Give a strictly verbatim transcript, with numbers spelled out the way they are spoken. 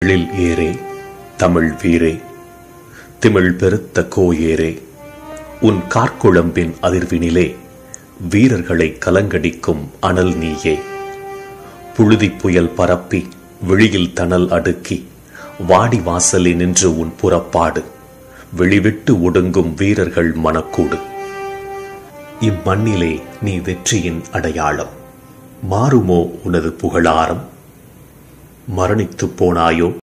எழில் ஏரே தமிழ் வீரே, திமிழ் பெருத்த கோயேரே, உன் கார்குழம்பின் அதிர்வினிலே வீரர்களை கலங்கடிக்கும் அனல் நீயே. புழுதி புயல் பரப்பி விழியில் தணல் அடுக்கி வாடி வாசலில் நின்று உன் புறப்பாடு வெளிவிட்டு ஒடுங்கும் வீரர்கள் மனக்கூடு. இம்மண்ணிலே நீ வெற்றியின் அடையாளம். மாறுமோ உனது புகழாரம்? மரணித்துப் போனாயோ